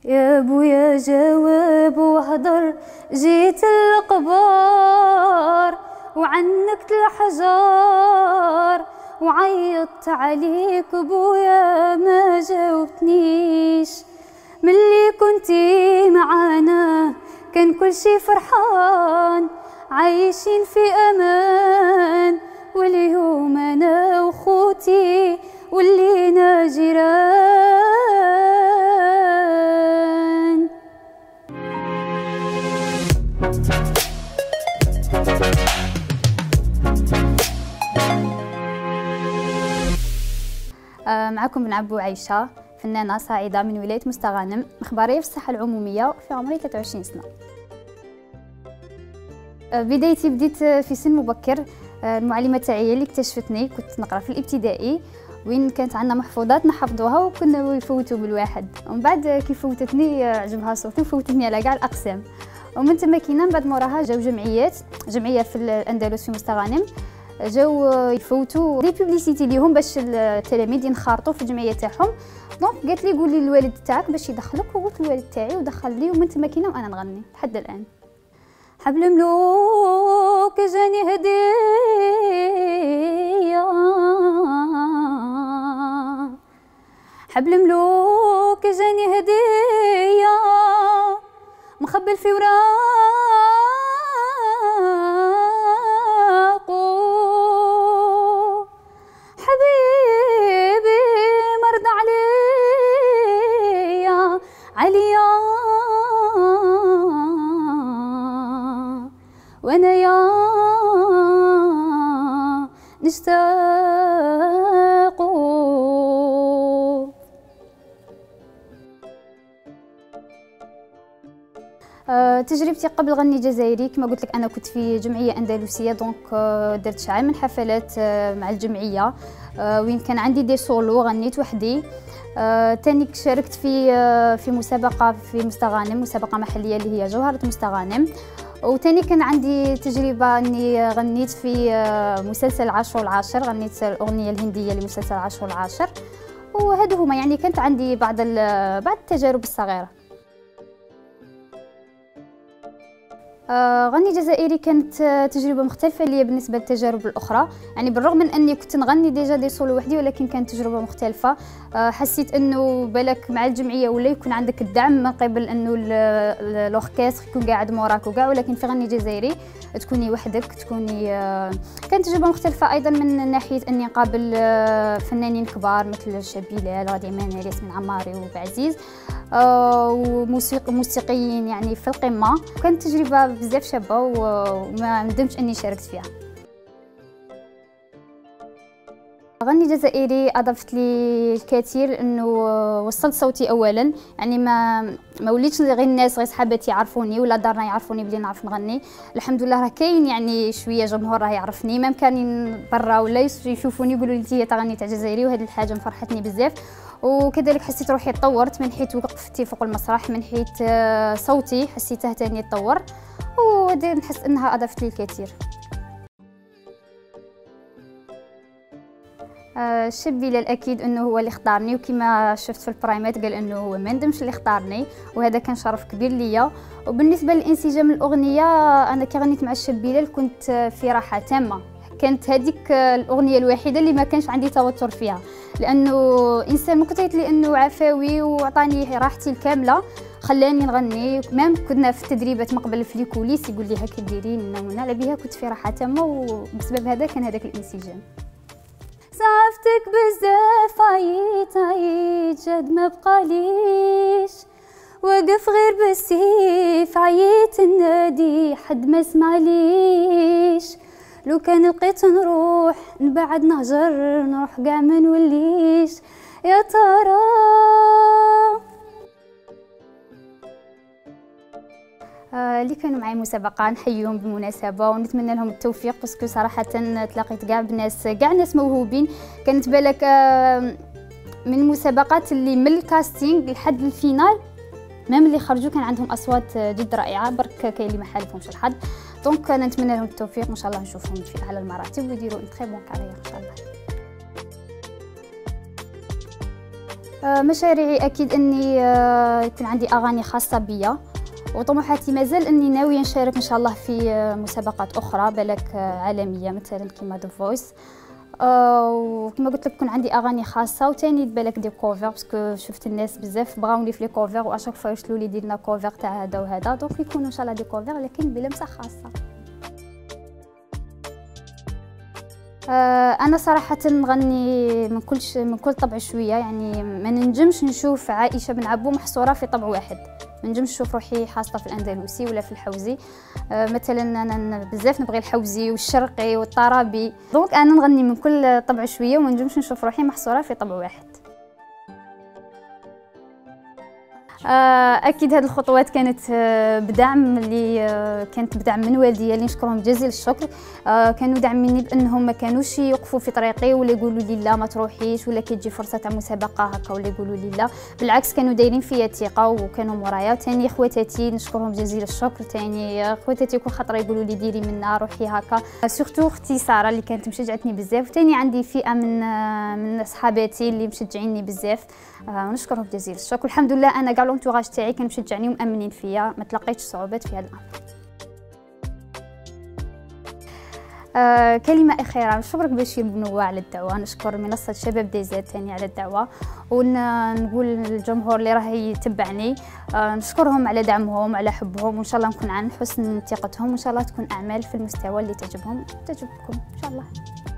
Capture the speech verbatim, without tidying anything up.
يا بويا جاوب وهضر، جيت القبار وعنكت الحجار وعيطت عليك بويا ما جاوبتنيش. ملي كنتي معانا كان كل شي فرحان، عايشين في امان، واليوم انا وخوتي ولينا جيران. معكم بن عبو عيشة، فنانة صاعدة من ولاية مستغانم، مخبرية في الصحة العمومية، في عمري ثلاثة وعشرين سنة. بدايتي بديت في سن مبكر. المعلمة تاعي اللي اكتشفتني، كنت نقرا في الابتدائي وين كانت عندنا محفوظات نحفظوها وكنا يفوتوا بالواحد، ومن بعد كي فوتتني عجبها صوتي وفوتتني على كاع الاقسام، ومن تما كينا من بعد موراها جاو جمعيات، جمعية في الأندلس في مستغانم، جاو يفوتوا دي بوبليسيتي ليهم باش التلاميذ ينخرطوا في الجمعيه تاعهم. دونك قالت لي قولي للوالد تاعك باش يدخلك، وقلت للوالد تاعي ودخل لي، ومن تما كينا وانا نغني لحد الان. حبل ملوك جاني هديه، حبل ملوك جاني هديه، مخبل في وراق عليا وانا يا نشتاق. أه تجربتي قبل غني جزائري كما قلت لك، انا كنت في جمعيه اندلسيه، دونك أه درت شحال من حفلات أه مع الجمعيه، أه وين كان عندي دي سولو غنيت وحدي. آه، تاني شاركت في آه، في مسابقة في مستغانم، مسابقة محلية اللي هي جوهرة مستغانم. وتاني كان عندي تجربة اني غنيت في آه، مسلسل عاشر العاشر، غنيت الأغنية الهندية لمسلسل عاشر العاشر. وهذو هما يعني كانت عندي بعض بعض التجارب الصغيرة. آه غني جزائري كانت تجربة مختلفة ليا بالنسبة للتجارب الأخرى، يعني بالرغم من أني كنت نغني ديجا دي سولو وحدي، ولكن كانت تجربة مختلفة. آه حسيت أنه بالك مع الجمعية ولا يكون عندك الدعم من قبل أنه الأوركستر يكون قاعد موراك وكاع، ولكن في غني جزائري تكوني وحدك، تكوني آه كانت تجربة مختلفة أيضا من ناحية أني نقابل آه فنانين كبار مثل الشاب بلال، غادي مانال، ياسمين عماري وبعزيز، آه وموسيقى موسيقيين يعني في القمة. كانت تجربة بزاف شابه وما ندمتش اني شاركت فيها. غني جزائري اضافت لي الكثير، انه وصلت صوتي اولا، يعني ما ما وليتش غير الناس غير صحاباتي يعرفوني ولا دارنا يعرفوني بلي نعرف نغني. الحمد لله راه كاين يعني شويه جمهور راه يعرفني، ما كانين برا ولا يشوفوني يقولوا لي انت تغني تاع جزائري، وهذه الحاجه مفرحتني بزاف. وكذلك حسيت روحي تطورت من حيث وقفتي فوق المسرح، من حيث صوتي حسيته ثاني تطور، وهذا نحس انها اضافت لي الكثير. الشاب بلال اكيد انه هو اللي اختارني، وكما شفت في البرايمات قال انه هو ما ندمش اللي اختارني، وهذا كان شرف كبير ليا. وبالنسبه للانسجام الاغنيه، انا كي غنيت مع الشاب بلال كنت في راحه تامه، كانت هذيك الاغنيه الوحيده اللي ما كانش عندي توتر فيها، لانه انسان من كثرت لي انه عفوي وعطاني راحتي الكامله، خلاني نغني. مام كنا في التدريبات مقبل في الكوليس يقول لي هاكي ديري على بها، كنت في راحه تامه، وبسبب هذا كان هذاك الانسجام. صافتك بزاف عييت عييت جد ما بقاليش، وقف غير بالسيف عييت النادي حد ما سمعليش، لو كان لقيت نروح نبعد نهجر نروح قاع ما نوليش يا ترى. آه اللي كانوا معي مسابقه نحييهم بالمناسبه ونتمنى لهم التوفيق، باسكو صراحه تلاقيت كاع بناس كاع ناس موهوبين. كانت بالك آه من المسابقات اللي من الكاستينغ لحد الفينال، مام اللي خرجوا كان عندهم اصوات جد رائعه، برك كاين اللي ما حالفهمش الحظ. دونك نتمنى لهم التوفيق، ان شاء الله نشوفهم في اعلى المراتب ويديروا اون تري بون كارير ان شاء الله. مشاريعي اكيد اني يكون عندي اغاني خاصه بيا، وطموحاتي مازال اني ناويه نشارك ان شاء الله في مسابقات اخرى بالك عالميه مثلا كيما ذا فويس، وكما قلت لك يكون عندي اغاني خاصه، وثاني بالك دي كوفر باسكو شفت الناس بزاف بغاوني في لي كوفر، واشاك فوا يرسلوا لي ديرنا كوفر تاع هذا وهذا، دونك يكونوا ان شاء الله دي كوفر لكن بلمسه خاصه. انا صراحه نغني من كل ش... من كل طبع شويه، يعني ما ننجمش نشوف عائشه بن عبو محصوره في طبع واحد، ما نجمش نشوف روحي حاصه في الاندلسي ولا في الحوزي. مثلا انا بزاف نبغي الحوزي والشرقي والطرابي، دونك انا نغني من كل طبع شويه وما نجمش نشوف روحي محصوره في طبع واحد. اكيد هذه الخطوات كانت بدعم اللي كانت بدعم من والديا اللي نشكرهم جزيل الشكر. كانوا داعميني بانهم ما كانوش يوقفوا في طريقي ولا يقولوا لي لا ما تروحيش ولا كي تجي فرصه تاع مسابقه هكا ولا يقولوا لي لا، بالعكس كانوا دايرين فيا ثقه وكانوا مورايا. وثاني خواتاتي نشكرهم جزيل الشكر، ثاني خواتاتي كل خطره يقولوا لي ديري منا روحي هكا، سورتو اختي ساره اللي كانت مشجعتني بزاف، وثاني عندي فئه من من صحاباتي اللي مشجعيني بزاف ونشكرهم جزيل الشكر. والحمد لله انا كاع الانتوراج تاعي كانوا مشجعني ومامنين فيا، ما تلقيتش صعوبات في هذا الامر. آه كلمة أخيرة، نشكرك بشير بنوة على الدعوة، نشكر منصة شباب دي زاد ثاني على الدعوة، ونقول للجمهور اللي راه يتبعني آه نشكرهم على دعمهم على حبهم، وإن شاء الله نكون عن حسن ثقتهم، وإن شاء الله تكون أعمال في المستوى اللي تعجبهم تعجبكم إن شاء الله.